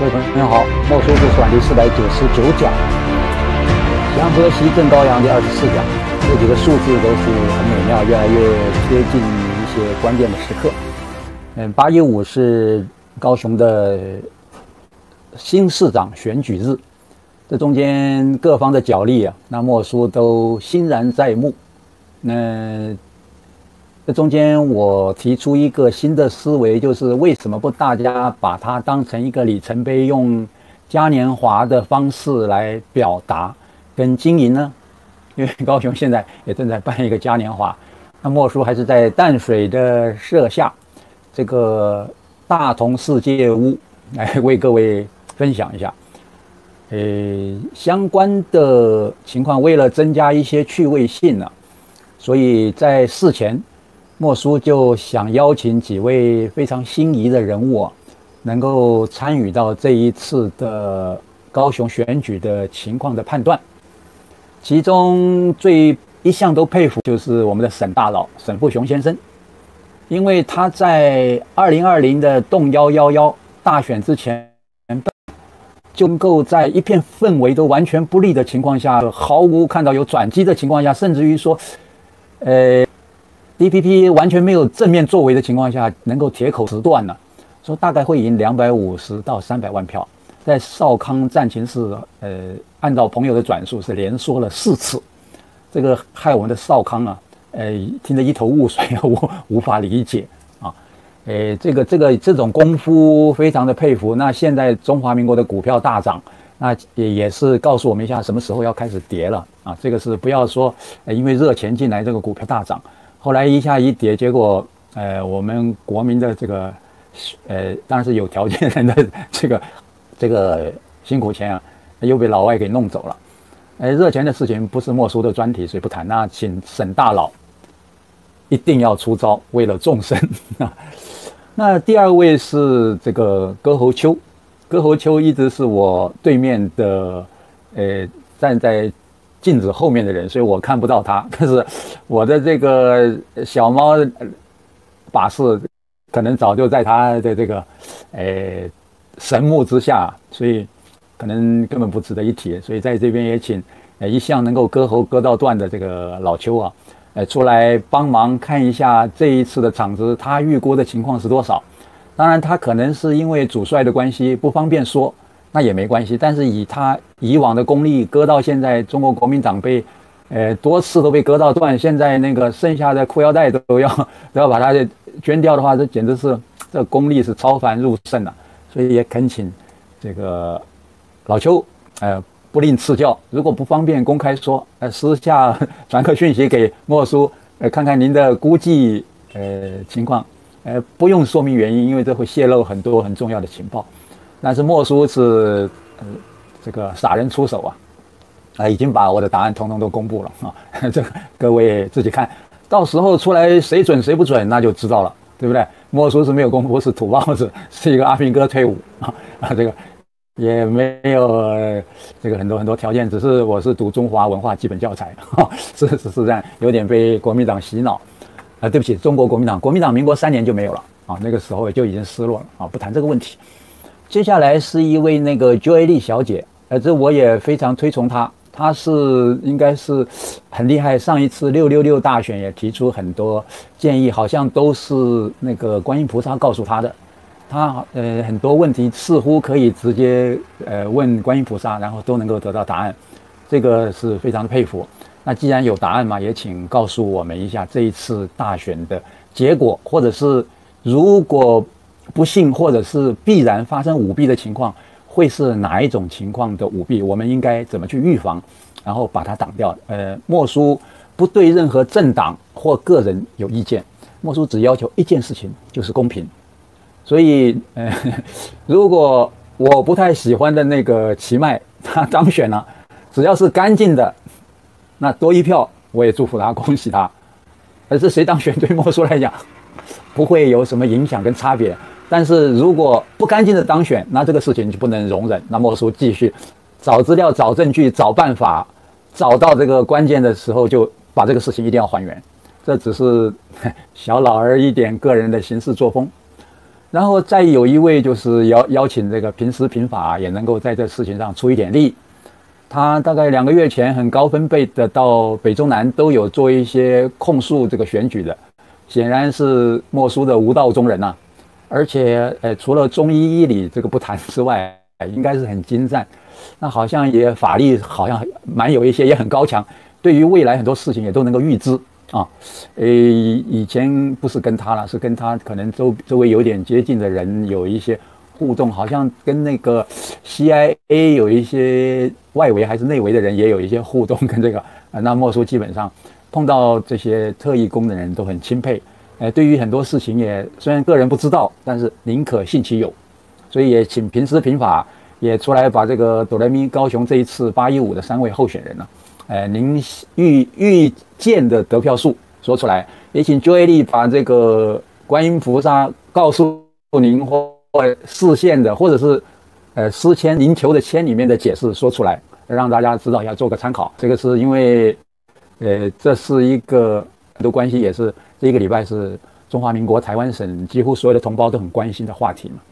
各位朋友好，莫叔是算第499讲，祥和西正高阳第24讲，这几个数字都是很美妙，越来越贴近一些关键的时刻。815是高雄的新市长选举日，这中间各方的角力啊，那莫叔都欣然在目。那这中间我提出一个新的思维，就是为什么不大家把它当成一个里程碑，用嘉年华的方式来表达跟经营呢？因为高雄现在也正在办一个嘉年华，那莫叔还是在淡水的社下这个大同世界屋来为各位分享一下。相关的情况，为了增加一些趣味性呢，所以在事前莫叔就想邀请几位非常心仪的人物能够参与到这一次的高雄选举的情况的判断。其中最一向都佩服就是我们的沈大佬沈富雄先生，因为他在2020的动111大选之前，就能够在一片氛围都完全不利的情况下，毫无看到有转机的情况下，甚至于说DPP 完全没有正面作为的情况下，能够铁口直断了，说大概会赢250到300万票。在少康战情室，按照朋友的转述是连说了4次，这个害我们的少康啊，听得一头雾水，无法理解啊。这种功夫非常的佩服。那现在中华民国的股票大涨，那也是告诉我们一下什么时候要开始跌了啊。这个是不要说因为热钱进来这个股票大涨。后来一下一跌，结果我们国民的这个当然是有条件人的这个辛苦钱啊，又被老外给弄走了。热钱的事情不是莫叔的专题，所以不谈。那请沈大佬一定要出招，为了众生。那第二位是这个歌喉秋，歌喉秋一直是我对面的站在镜子后面的人，所以我看不到他，但是我的这个小猫把式可能早就在他的这个神目之下，所以可能根本不值得一提。所以在这边也请一向能够割喉割到断的这个老邱啊，出来帮忙看一下这一次的场子，他预估的情况是多少。当然他可能是因为主帅的关系不方便说，那也没关系，但是以他以往的功力，割到现在中国国民党被多次都被割到断，现在那个剩下的裤腰带都要把它捐掉的话，这简直是这个功力是超凡入圣了。所以也恳请这个老邱不吝赐教，如果不方便公开说，私下传个讯息给莫叔，看看您的估计情况，不用说明原因，因为这会泄露很多很重要的情报。但是莫叔是这个傻人出手啊，已经把我的答案统统都公布了啊，这个各位自己看，到时候出来谁准谁不准那就知道了，对不对？莫叔是没有公布，是土包子，是一个阿兵哥退伍这个也没有这个很多条件，只是我是读中华文化基本教材是这样，有点被国民党洗脑对不起，中国国民党民国3年就没有了啊，那个时候就已经失落了啊，不谈这个问题。接下来是一位那个 Joy Lee 小姐，这我也非常推崇她，她是应该是很厉害。上一次666大选也提出很多建议，好像都是那个观音菩萨告诉她的。她很多问题似乎可以直接问观音菩萨，然后都能够得到答案，这个是非常的佩服。那既然有答案嘛，也请告诉我们一下这一次大选的结果，或者是如果不幸或者是必然发生舞弊的情况，会是哪一种情况的舞弊？我们应该怎么去预防，然后把它挡掉？莫叔不对任何政党或个人有意见，莫叔只要求一件事情，就是公平。所以如果我不太喜欢的那个奇迈他当选了，只要是干净的，那多一票我也祝福他，恭喜他。而是谁当选对莫叔来讲不会有什么影响跟差别，但是如果不干净的当选，那这个事情就不能容忍。那莫叔继续找资料、找证据、找办法，找到这个关键的时候，就把这个事情一定要还原。这只是小老儿一点个人的行事作风。 然后再有一位就是邀请这个平时平法也能够在这事情上出一点力。他大概2个月前很高分贝的到北中南都有做一些控诉这个选举的，显然是莫苏的无道中人啊。而且除了中医医理这个不谈之外，应该是很精湛。那好像也法力好像蛮有一些，也很高强，对于未来很多事情也都能够预知啊。以前不是跟他了，是跟他可能周围有点接近的人有一些互动，好像跟那个 CIA 有一些外围还是内围的人也有一些互动，跟这个那莫苏基本上碰到这些特异功能人都很钦佩。对于很多事情也虽然个人不知道，但是宁可信其有，所以也请平时平法也出来把这个哆来咪高雄这一次815的3位候选人呢，您预见的得票数说出来，也请 Joy Lee 把这个观音菩萨告诉您或示现的，或者是诗签您求的签里面的解释说出来，让大家知道一下，做个参考。这个是因为这是一个很多关系，也是这一个礼拜是中华民国台湾省几乎所有的同胞都很关心的话题嘛。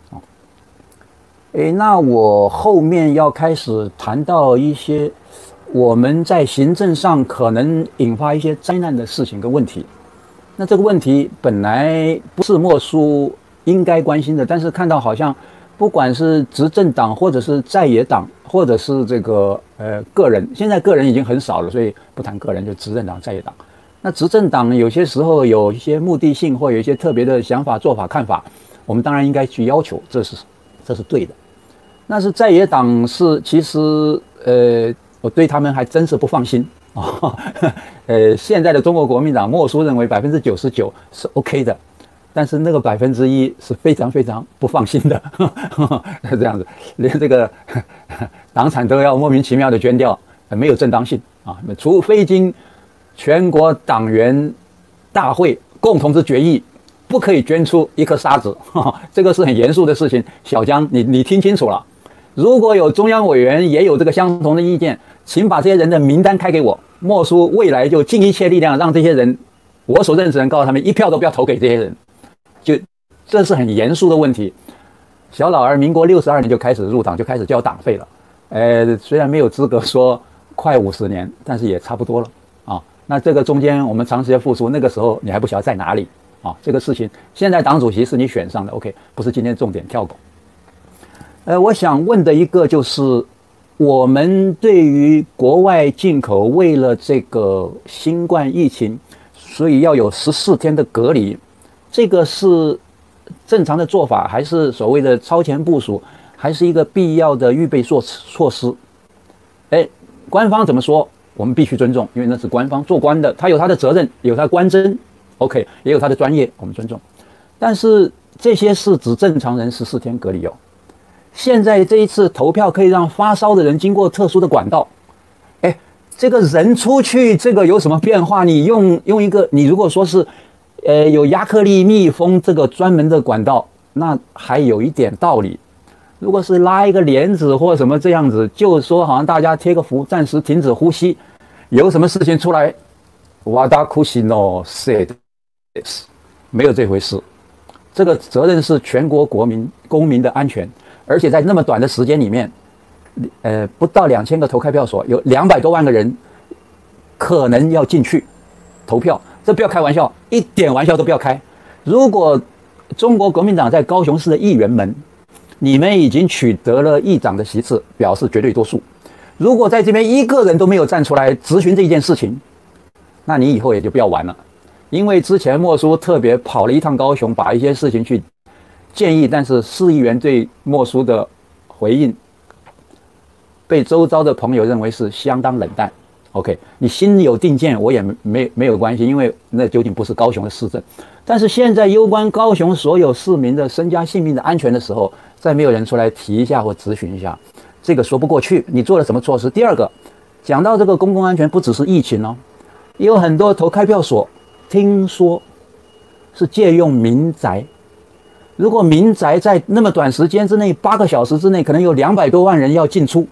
那我后面要开始谈到一些我们在行政上可能引发一些灾难的事情跟问题。那这个问题本来不是莫苏应该关心的，但是看到好像不管是执政党或者是在野党，或者是这个个人，现在个人已经很少了，所以不谈个人，就执政党、在野党。那执政党有些时候有一些目的性，或有一些特别的想法、做法、看法，我们当然应该去要求，这是对的。那是在野党是其实我对他们还真是不放心啊。现在的中国国民党莫苏认为99%是 OK 的，但是那个1%是非常非常不放心的，是这样子，连这个党产都要莫名其妙的捐掉，没有正当性啊，除非经全国党员大会共同之决议，不可以捐出一颗沙子，这个是很严肃的事情。小江，你听清楚了。如果有中央委员也有这个相同的意见，请把这些人的名单开给我。莫苏未来就尽一切力量让这些人，我所认识的人告诉他们，一票都不要投给这些人。就这是很严肃的问题。小老儿民国62年就开始入党，就开始交党费了。虽然没有资格说快50年，但是也差不多了啊。那这个中间我们长时间付出，那个时候你还不晓得在哪里啊。这个事情，现在党主席是你选上的 ，OK， 不是今天重点跳狗。我想问的一个就是，我们对于国外进口，为了这个新冠疫情，所以要有14天的隔离，这个是正常的做法，还是所谓的超前部署，还是一个必要的预备措施？官方怎么说，我们必须尊重，因为那是官方做官的，他有他的责任，有他的官箴 ，OK， 也有他的专业，我们尊重。但是这些是指正常人14天隔离哦。现在这一次投票可以让发烧的人经过特殊的管道，这个人出去这个有什么变化？你用一个，你如果说是，有亚克力密封这个专门的管道，那还有一点道理。如果是拉一个帘子或什么这样子，就说好像大家贴个符，暂时停止呼吸，有什么事情出来，瓦达库西诺 said， 没有这回事。这个责任是全国公民的安全。而且在那么短的时间里面，不到2000个投开票所，有200多万个人可能要进去投票，这不要开玩笑，一点玩笑都不要开。如果中国国民党在高雄市的议员们，你们已经取得了议长的席次，表示绝对多数。如果在这边一个人都没有站出来质询这一件事情，那你以后也就不要玩了。因为之前莫苏特别跑了一趟高雄，把一些事情去建议，但是市议员对莫苏的回应被周遭的朋友认为是相当冷淡。OK， 你心有定见，我也没有关系，因为那究竟不是高雄的市政。但是现在攸关高雄所有市民的身家性命的安全的时候，再没有人出来提一下或咨询一下，这个说不过去。你做了什么措施？第二个，讲到这个公共安全，不只是疫情哦，也有很多投开票所，听说是借用民宅。如果民宅在那么短时间之内，8个小时之内，可能有200多万人要进出，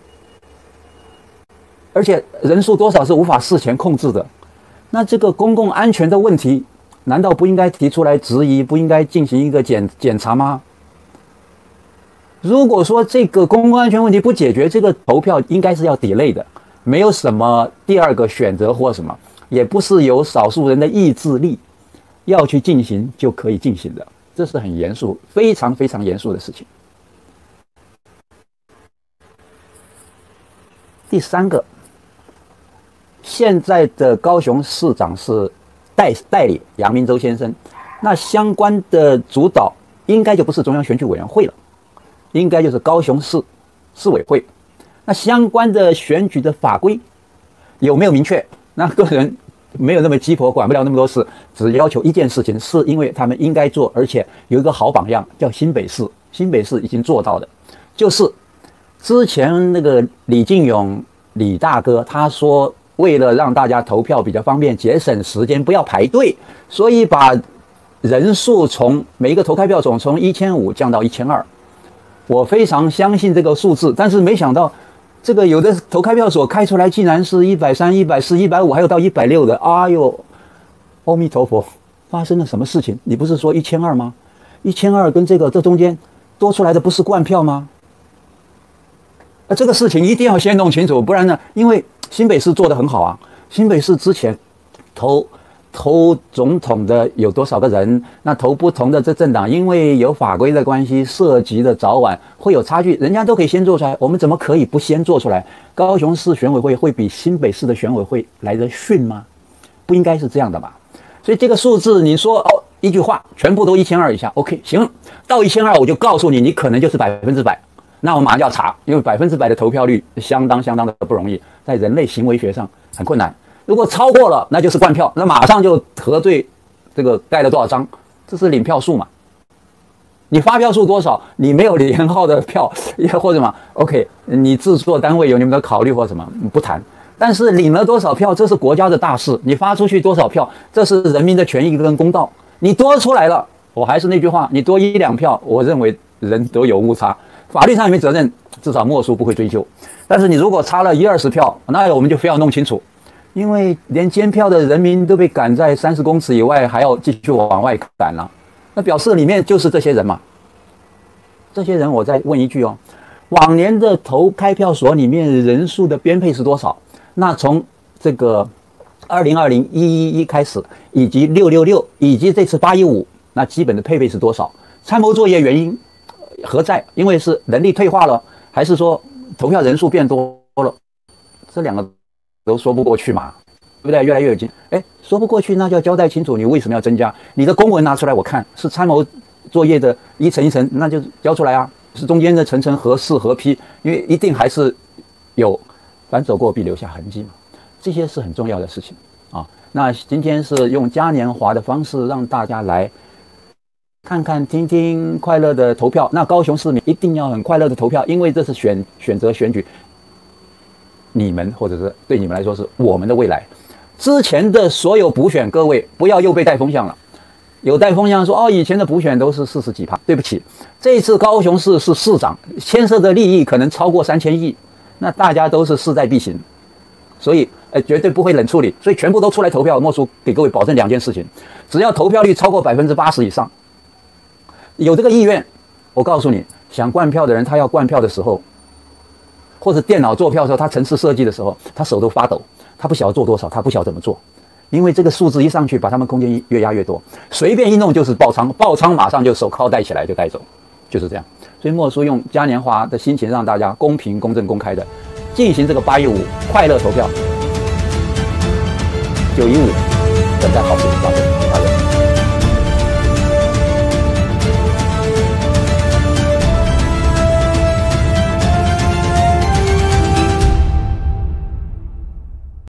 而且人数多少是无法事前控制的。那这个公共安全的问题， 难道不应该提出来质疑，不应该进行一个检查吗？如果说这个公共安全问题不解决，这个投票应该是要 delay 的，没有什么第二个选择或什么，也不是由少数人的意志力要去进行就可以进行的，这是很严肃，非常非常严肃的事情。第三个，现在的高雄市长是代理杨明洲先生，那相关的主导应该就不是中央选举委员会了，应该就是高雄市市委会。那相关的选举的法规有没有明确？那个人没有那么鸡婆，管不了那么多事，只要求一件事情，是因为他们应该做，而且有一个好榜样，叫新北市。新北市已经做到的，就是之前那个李进勇李大哥他说，为了让大家投票比较方便，节省时间，不要排队，所以把人数从每一个投开票从1500降到1200。我非常相信这个数字，但是没想到这个有的投开票所开出来竟然是130、140、150，还有到160的。哎呦，阿弥陀佛，发生了什么事情？你不是说1200吗？1200跟这中间多出来的不是灌票吗？这个事情一定要先弄清楚，不然呢，因为新北市做得很好啊。新北市之前投总统的有多少个人？那投不同的这政党，因为有法规的关系，涉及的早晚会有差距，人家都可以先做出来，我们怎么可以不先做出来？高雄市选委会会比新北市的选委会来得逊吗？不应该是这样的吧？所以这个数字，你说一句话，全部都1200以下 ，OK， 行，到1200我就告诉你，你可能就是100%。那我马上就要查，因为100%的投票率相当的不容易，在人类行为学上很困难。如果超过了，那就是灌票，那马上就核对这个盖了多少张，这是领票数嘛？你发票数多少？你没有连号的票，或者嘛 ？OK， 你制作单位有你们的考虑或什么不谈，但是领了多少票，这是国家的大事。你发出去多少票，这是人民的权益跟公道。你多出来了，我还是那句话，你多1-2票，我认为人都有误差。法律上也没责任，至少莫叔不会追究。但是你如果差了10-20票，那我们就非要弄清楚，因为连监票的人民都被赶在30公尺以外，还要继续往外赶了，那表示里面就是这些人嘛。这些人，我再问一句往年的投开票所里面人数的编配是多少？那从这个2020、111开始，以及666，以及这次815，那基本的配备是多少？参谋作业原因何在？因为是能力退化了，还是说投票人数变多了？这两个都说不过去嘛，对不对？越来越有劲，说不过去，那就要交代清楚，你为什么要增加？你的公文拿出来，我看是参谋作业的一层一层，那就交出来啊。是中间的层层核试核批，因为一定还是有凡走过必留下痕迹嘛，这些是很重要的事情啊。那今天是用嘉年华的方式让大家来看看、听听快乐的投票。那高雄市民一定要很快乐的投票，因为这是选择选举你们，或者是对你们来说是我们的未来。之前的所有补选，各位不要又被带风向了。有带风向说以前的补选都是40几%，对不起，这次高雄市是市长，牵涉的利益可能超过3000亿，那大家都是势在必行，所以绝对不会冷处理，所以全部都出来投票。莫叔给各位保证2件事情，只要投票率超过80%以上，有这个意愿，我告诉你，想灌票的人，他要灌票的时候，或者电脑做票的时候，他程式设计的时候，他手都发抖，他不晓得做多少，他不晓得怎么做，因为这个数字一上去，把他们空间越压越多，随便一弄就是爆仓，爆仓马上就手铐带起来就带走，就是这样。所以莫叔用嘉年华的心情，让大家公平、公正、公开的进行这个815快乐投票，915等待好事发生。